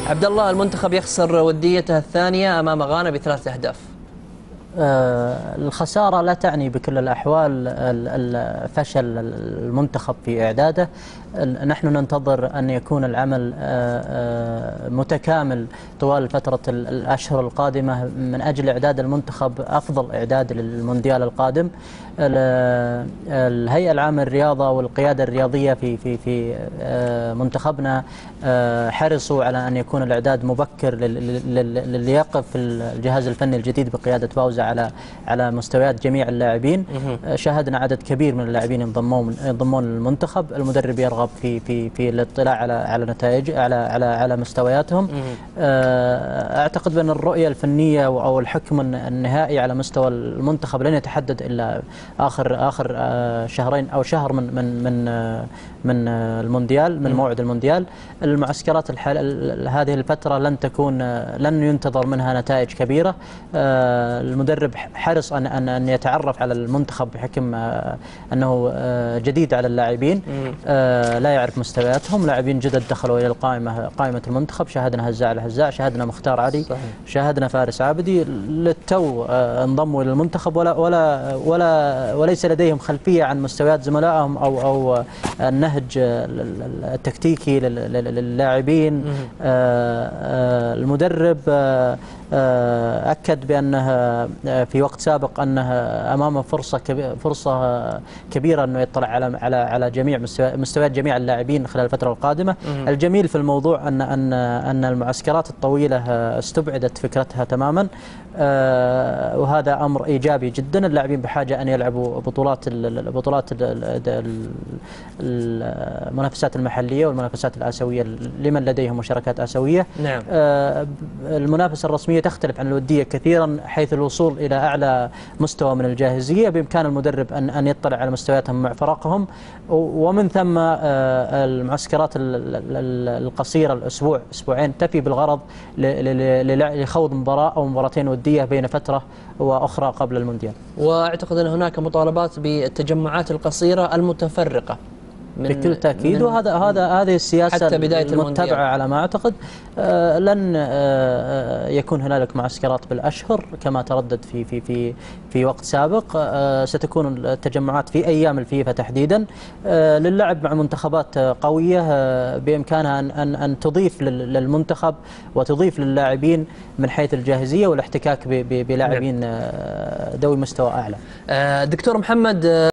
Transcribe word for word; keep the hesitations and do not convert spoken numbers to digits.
عبد الله، المنتخب يخسر وديته الثانية أمام غانا بثلاثة أهداف. آه الخسارة لا تعني بكل الأحوال فشل المنتخب في إعداده. نحن ننتظر أن يكون العمل آه آه متكامل طوال فترة الأشهر القادمة من أجل إعداد المنتخب أفضل إعداد للمونديال القادم. الهيئة العامة للرياضة والقيادة الرياضية في في في منتخبنا حرصوا على أن يكون الإعداد مبكر للي يقف الجهاز الفني الجديد بقيادة فوزة على على مستويات جميع اللاعبين. شاهدنا عدد كبير من اللاعبين ينضمون ينضمون للمنتخب. المدرب يرغب في في في الاطلاع على على نتائج على على على مستوياتهم. أعتقد بأن الرؤية الفنية أو الحكم النهائي على مستوى المنتخب لن يتحدد إلا آخر آخر شهرين أو شهر من من من من المونديال، من موعد المونديال. المعسكرات الحال هذه الفترة لن تكون لن ينتظر منها نتائج كبيرة. المدرب حرص أن أن أن يتعرف على المنتخب بحكم أنه جديد على اللاعبين، لا يعرف مستوياتهم. لاعبين جدد دخلوا إلى القائمة قائمة المنتخب. شاهدنا هزاع الهزاع، شاهدنا مختار علي، صحيح. شاهدنا فارس عابدي للتو انضموا إلى المنتخب ولا ولا ولا وليس لديهم خلفية عن مستويات زملائهم أو أو النهج التكتيكي للاعبين. المدرب أكد بأنه في وقت سابق أنه أمامه فرصة فرصة كبيرة أنه يطلع على على على جميع مستويات جميع اللاعبين خلال الفترة القادمة. الجميل في الموضوع أن أن أن المعسكرات الطويلة استبعدت فكرتها تماما، وهذا أمر إيجابي جدا. اللاعبين بحاجة أن يلعبوا بطولات البطولات المنافسات المحلية والمنافسات الآسيوية لمن لديهم مشاركات آسيوية. نعم. المنافسة الرسمية تختلف عن الودية كثيرا حيث الوصول إلى أعلى مستوى من الجاهزية. بإمكان المدرب أن أن يطلع على مستوياتهم مع فرقهم، ومن ثم المعسكرات القصيرة الأسبوع أسبوعين تفي بالغرض لخوض مباراة أو مباراتين ودية بين فترة وأخرى قبل المونديال. وأعتقد أن هناك مطالبات بالتجمعات القصيرة المتفرقة بكل تأكيد، وهذا هذا هذه السياسة حتى بداية المتبعة على ما أعتقد. آه لن آه يكون هنالك معسكرات بالأشهر كما تردد في في في في وقت سابق. آه ستكون التجمعات في أيام الفيفا تحديدا آه للعب مع منتخبات قوية آه بإمكانها أن أن أن تضيف للمنتخب وتضيف للاعبين من حيث الجاهزية والاحتكاك بلاعبين آه ذوي مستوى أعلى. آه دكتور محمد،